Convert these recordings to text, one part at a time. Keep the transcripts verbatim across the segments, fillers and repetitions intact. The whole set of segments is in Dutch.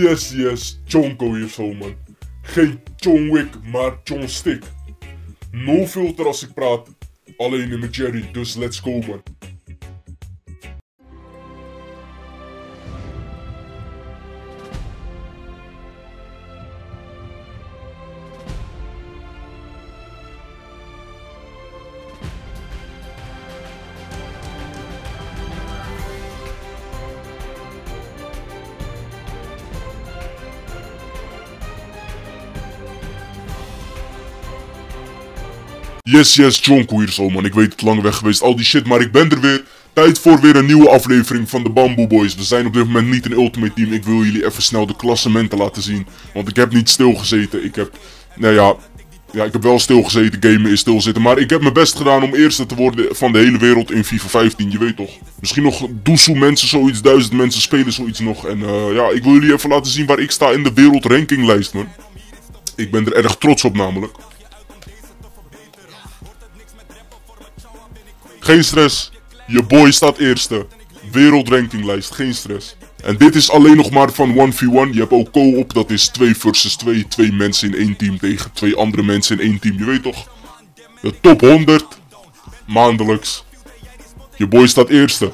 Yes, yes, Jonko hier zo, man. Geen John Wick, maar John Stick. No filter als ik praat. Alleen in mijn Jerry, dus let's go, man. Yes, yes, Jonko hier zo, man. Ik weet het, lang weg geweest, al die shit, maar ik ben er weer. Tijd voor weer een nieuwe aflevering van de Bamboe Boys. We zijn op dit moment niet een Ultimate Team. Ik wil jullie even snel de klassementen laten zien. Want ik heb niet stilgezeten. Ik heb, nou ja, ja, ik heb wel stilgezeten. Gamen is stilzitten. Maar ik heb mijn best gedaan om eerste te worden van de hele wereld in FIFA vijftien. Je weet toch. Misschien nog doezoe mensen, zoiets. Duizend mensen spelen zoiets nog. En uh, ja, ik wil jullie even laten zien waar ik sta in de wereldrankinglijst, man. Ik ben er erg trots op, namelijk. Geen stress, je boy staat eerste. Wereldrankinglijst, geen stress. En dit is alleen nog maar van one v one. Je hebt ook co-op, dat is twee versus twee. Twee mensen in één team tegen twee andere mensen in één team. Je weet toch? De top honderd. Maandelijks. Je boy staat eerste.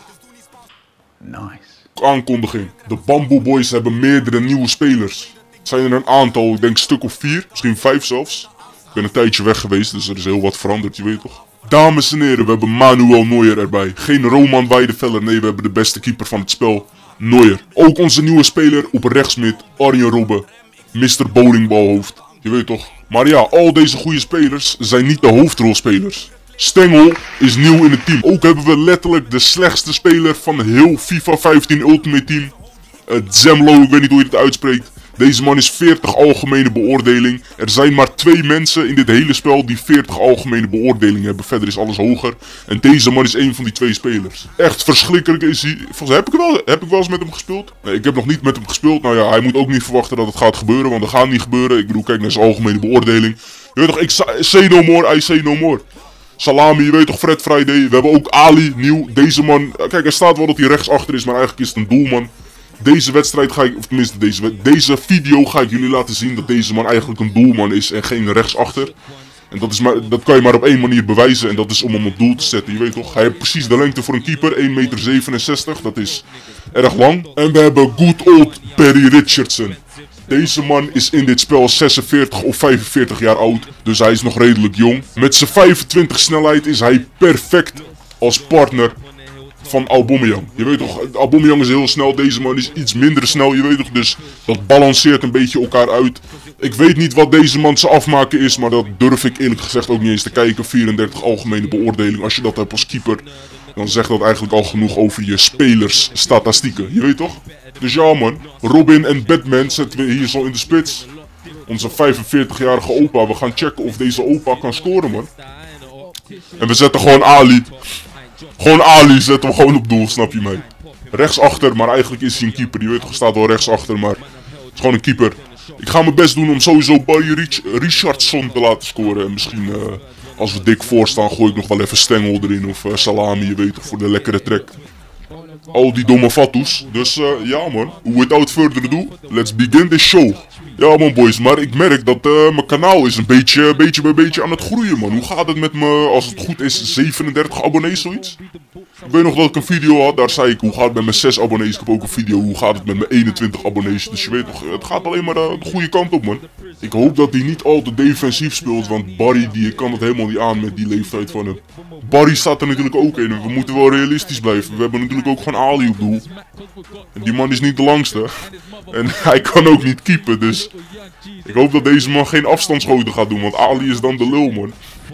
Nice. Aankondiging. De Bamboe Boys hebben meerdere nieuwe spelers. Het zijn er een aantal, ik denk een stuk of vier. Misschien vijf zelfs. Ik ben een tijdje weg geweest, dus er is heel wat veranderd, je weet toch? Dames en heren, we hebben Manuel Neuer erbij. Geen Roman Weidefeller, nee, we hebben de beste keeper van het spel, Neuer. Ook onze nieuwe speler op rechtsmid, Arjen Robben, mister Bowlingbalhoofd. Je weet toch? Maar ja, al deze goede spelers zijn niet de hoofdrolspelers. Stengel is nieuw in het team. Ook hebben we letterlijk de slechtste speler van heel FIFA vijftien Ultimate Team. Uh, Zemlo, ik weet niet hoe je het uitspreekt. Deze man is veertig algemene beoordeling. Er zijn maar twee mensen in dit hele spel die veertig algemene beoordelingen hebben. Verder is alles hoger. En deze man is een van die twee spelers. Echt verschrikkelijk is hij. Volgens mij heb ik wel, heb ik wel eens met hem gespeeld. Nee, ik heb nog niet met hem gespeeld. Nou ja, hij moet ook niet verwachten dat het gaat gebeuren. Want dat gaat niet gebeuren. Ik bedoel, kijk naar zijn algemene beoordeling. Je weet toch, ik say no more, I say no more. Salami, je weet toch, Fred Friday. We hebben ook Ali, nieuw. Deze man, kijk, er staat wel dat hij rechtsachter is, maar eigenlijk is het een doelman. Deze wedstrijd ga ik, of tenminste deze, deze video ga ik jullie laten zien dat deze man eigenlijk een doelman is en geen rechtsachter. En dat, is maar, dat kan je maar op één manier bewijzen en dat is om hem op doel te zetten, je weet toch. Hij heeft precies de lengte voor een keeper, één meter zevenenzestig, dat is erg lang. En we hebben good old Perry Richardson. Deze man is in dit spel zesenveertig of vijfenveertig jaar oud, dus hij is nog redelijk jong. Met zijn vijfentwintig snelheid is hij perfect als partner van Aubameyang. Je weet toch, Aubameyang is heel snel, deze man is iets minder snel, je weet toch, dus dat balanceert een beetje elkaar uit. Ik weet niet wat deze man zijn afmaken is, maar dat durf ik eerlijk gezegd ook niet eens te kijken. vierendertig algemene beoordeling, als je dat hebt als keeper, dan zegt dat eigenlijk al genoeg over je spelersstatistieken, je weet toch? Dus ja man, Robin en Batman zetten we hier zo in de spits. Onze vijfenveertigjarige opa, we gaan checken of deze opa kan scoren, man. En we zetten gewoon Ali. Gewoon Ali zetten we gewoon op doel, snap je mij? Rechtsachter, maar eigenlijk is hij een keeper. Je weet toch, staat wel rechtsachter, maar het is gewoon een keeper. Ik ga mijn best doen om sowieso Barry Rich Richardson te laten scoren. En misschien, uh, als we dik voor staan, gooi ik nog wel even Stengel erin. Of uh, Salami, je weet toch, voor de lekkere trek. Al die domme fatsoes. Dus uh, ja man, without further ado, let's begin this show. Ja man boys, maar ik merk dat uh, mijn kanaal is een beetje, beetje bij beetje aan het groeien man. Hoe gaat het met me, als het goed is, zevenendertig abonnees zoiets? Ik weet nog dat ik een video had, daar zei ik hoe gaat het met mijn zes abonnees. Ik heb ook een video, hoe gaat het met mijn eenentwintig abonnees. Dus je weet toch, het gaat alleen maar uh, de goede kant op man. Ik hoop dat hij niet al te defensief speelt, want Barry die kan het helemaal niet aan met die leeftijd van hem. Barry staat er natuurlijk ook in en we moeten wel realistisch blijven. We hebben natuurlijk ook gewoon Ali op doel. En die man is niet de langste. En hij kan ook niet keepen, dus ik hoop dat deze man geen afstandsschoten gaat doen, want Ali is dan de lul man.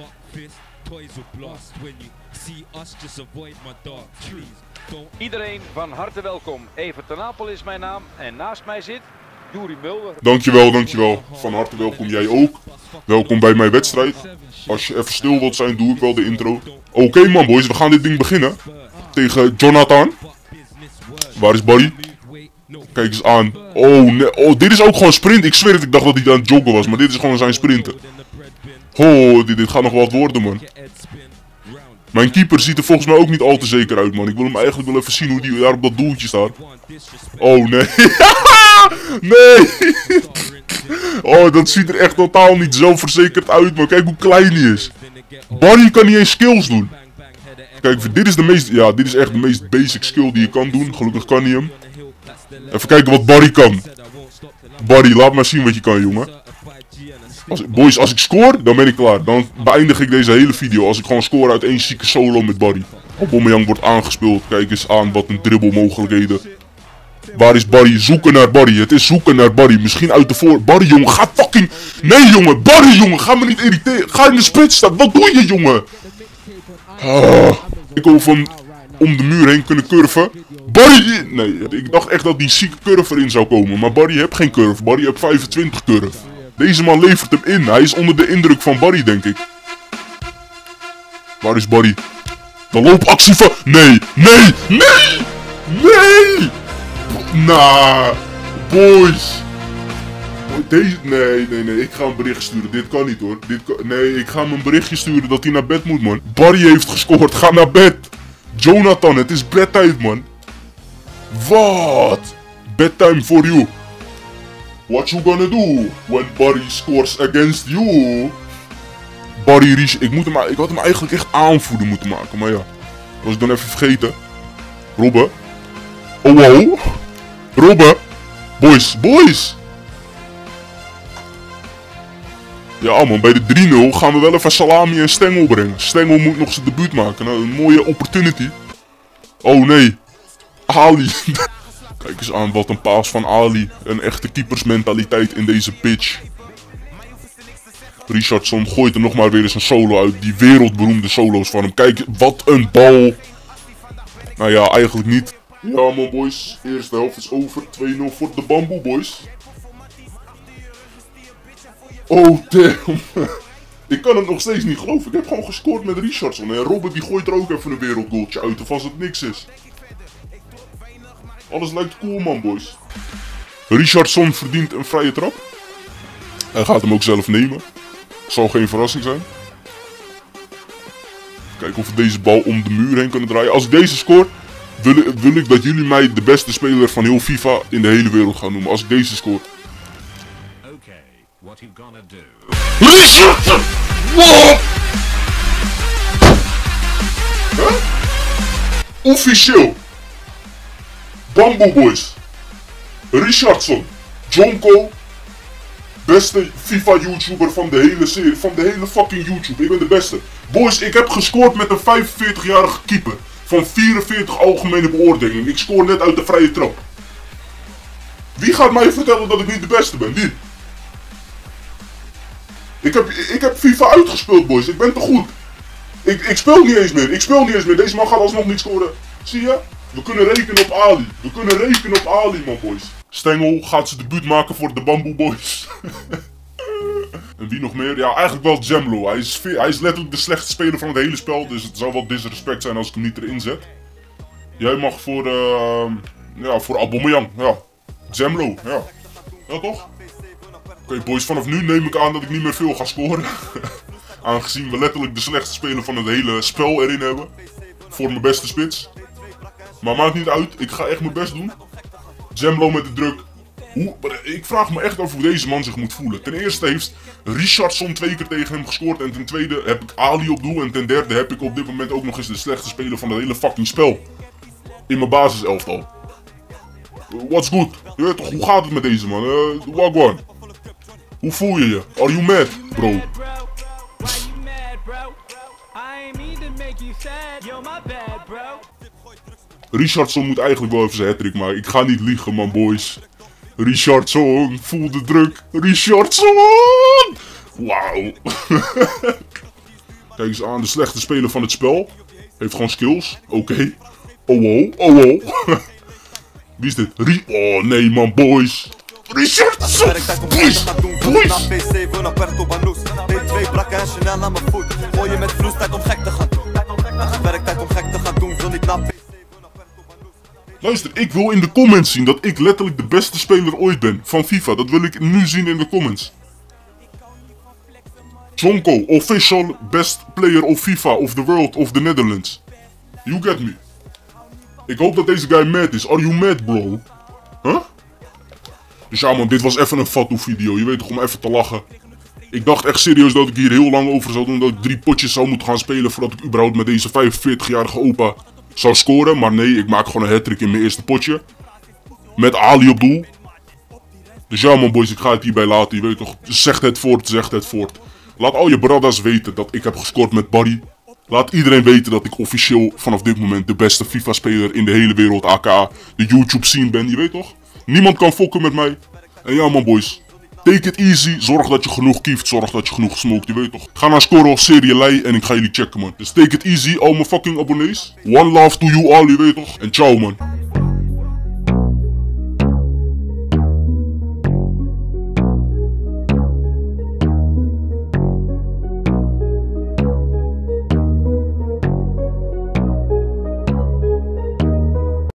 Iedereen van harte welkom. Evert ten Apel is mijn naam en naast mij zit Juri Mulder. Dankjewel, dankjewel. Van harte welkom, jij ook. Welkom bij mijn wedstrijd. Als je even stil wilt zijn, doe ik wel de intro. Oké okay, man boys, we gaan dit ding beginnen. Tegen Jonathan. Waar is Barry? Kijk eens aan. Oh, nee. Oh, dit is ook gewoon sprint. Ik zweer het, ik dacht dat hij aan het joggen was, maar dit is gewoon zijn sprinten. Oh, dit, dit gaat nog wat worden man. Mijn keeper ziet er volgens mij ook niet al te zeker uit man. Ik wil hem eigenlijk wel even zien hoe die daar op dat doeltje staat. Oh nee. Nee! Oh, dat ziet er echt totaal niet zelfverzekerd uit, man. Kijk hoe klein hij is. Barry kan niet eens skills doen. Kijk, dit is de meest... Ja, dit is echt de meest basic skill die je kan doen. Gelukkig kan hij hem. Even kijken wat Barry kan. Barry, laat maar zien wat je kan, jongen. Als, boys, als ik score, dan ben ik klaar. Dan beëindig ik deze hele video. Als ik gewoon score uit één zieke solo met Barry. Aubameyang wordt aangespeeld. Kijk eens aan wat een dribbelmogelijkheden. Waar is Barry? Zoeken naar Barry. Het is zoeken naar Barry. Misschien uit de voor... Barry, jongen, ga fucking... Nee, jongen. Barry, jongen. Ga me niet irriteren. Ga in de spits staan. Wat doe je, jongen? Ah, ik wil van om de muur heen kunnen curven. Barry... Nee, ik dacht echt dat die zieke curve erin zou komen. Maar Barry heeft geen curve. Barry heeft vijfentwintig curve. Deze man levert hem in. Hij is onder de indruk van Barry, denk ik. Waar is Barry? De loopactie van... Nee, nee, nee! Nee! Nah, boys. Deze... Nee, nee, nee. Ik ga een bericht sturen. Dit kan niet, hoor. Dit kan... Nee, ik ga hem een berichtje sturen dat hij naar bed moet, man. Barry heeft gescoord. Ga naar bed. Jonathan, het is bedtijd, man. Wat? Bedtime for you. What you gonna do when Barry scores against you? Barry Rich, ik, moet hem, ik had hem eigenlijk echt aanvoerder moeten maken, maar ja. Dat was ik dan even vergeten. Robben. Oh wow. Robben. Boys, boys. Ja man, bij de drie nul gaan we wel even Salami en Stengel brengen. Stengel moet nog zijn debuut maken. Nou, een mooie opportunity. Oh nee. Ali. Kijk eens aan wat een paas van Ali. Een echte keepersmentaliteit in deze pitch. Richardson gooit er nog maar weer eens een solo uit. Die wereldberoemde solo's van hem. Kijk, wat een bal. Nou ja, eigenlijk niet. Ja man boys, eerste helft is over. twee nul voor de Bamboe boys. Oh damn. Ik kan het nog steeds niet geloven. Ik heb gewoon gescoord met Richardson. En Robben die gooit er ook even een wereldgoaltje uit. Of als het niks is. Alles lijkt cool man boys. Richardson verdient een vrije trap. Hij gaat hem ook zelf nemen. Zal geen verrassing zijn. Kijken of we deze bal om de muur heen kunnen draaien. Als ik deze score, wil, wil ik dat jullie mij de beste speler van heel FIFA in de hele wereld gaan noemen. Als ik deze score. Okay, what you gonna do? Richardson! Wow! Huh? Officieel. Bamboe boys. Richardson. Jonko. Beste FIFA-YouTuber van de hele serie, van de hele fucking YouTube. Ik ben de beste. Boys, ik heb gescoord met een vijfenveertigjarige keeper. Van vierenveertig algemene beoordelingen. Ik scoor net uit de vrije trap. Wie gaat mij vertellen dat ik niet de beste ben? Wie? Ik heb, ik heb FIFA uitgespeeld, boys. Ik ben te goed. Ik, ik speel niet eens meer. Ik speel niet eens meer. Deze man gaat alsnog niet scoren. Zie je? We kunnen rekenen op Ali. We kunnen rekenen op Ali, man, boys. Stengel gaat zijn debuut maken voor de Bamboe Boys. En wie nog meer? Ja, eigenlijk wel Jamlo. Hij is, hij is letterlijk de slechtste speler van het hele spel. Dus het zou wel disrespect zijn als ik hem niet erin zet. Jij mag voor, uh, ja, voor Aubameyang. Ja, Jamlo. Ja, ja toch? Oké, okay, boys, vanaf nu neem ik aan dat ik niet meer veel ga scoren. Aangezien we letterlijk de slechtste speler van het hele spel erin hebben. Voor mijn beste spits. Maar maakt niet uit, ik ga echt mijn best doen. Jamlo met de druk. Hoe, ik vraag me echt af hoe deze man zich moet voelen. Ten eerste heeft Richardson twee keer tegen hem gescoord. En ten tweede heb ik Ali op doel. En ten derde heb ik op dit moment ook nog eens de slechtste speler van het hele fucking spel. In mijn basiselftal. What's good? Ja, toch, hoe gaat het met deze man? Uh, Wagwan. Hoe voel je je? Are you mad, bro? Richardson moet eigenlijk wel even zijn hat-trick maken. Ik ga niet liegen, man, boys. Richardson, voel de druk. Richardson! Wauw. Kijk eens aan, de slechte speler van het spel. Heeft gewoon skills. Oké. Okay. Oh wow, oh wow. Wie is dit? Ri oh nee, man, boys. Richardson! Boys! Boys! Luister, ik wil in de comments zien dat ik letterlijk de beste speler ooit ben van FIFA. Dat wil ik nu zien in de comments. Jonko, official best player of FIFA of the world of the Netherlands. You get me. Ik hoop dat deze guy mad is. Are you mad, bro? Huh? Dus ja man, dit was even een Fatou video, je weet toch, om even te lachen. Ik dacht echt serieus dat ik hier heel lang over zou doen, dat ik drie potjes zou moeten gaan spelen voordat ik überhaupt met deze vijfenveertigjarige opa zou scoren. Maar nee, ik maak gewoon een hattrick in mijn eerste potje. Met Ali op doel. Dus ja man boys, ik ga het hierbij laten, je weet toch, zegt het voort, zegt het voort. Laat al je bradas weten dat ik heb gescoord met Barry. Laat iedereen weten dat ik officieel vanaf dit moment de beste FIFA-speler in de hele wereld, aka de YouTube scene ben, je weet toch? Niemand kan fokken met mij. En ja man boys, take it easy, zorg dat je genoeg kieft, zorg dat je genoeg smokt, je weet toch? Ga naar Score of Serialei en ik ga jullie checken man. Dus take it easy, al mijn fucking abonnees. One love to you all, je weet toch? En ciao man.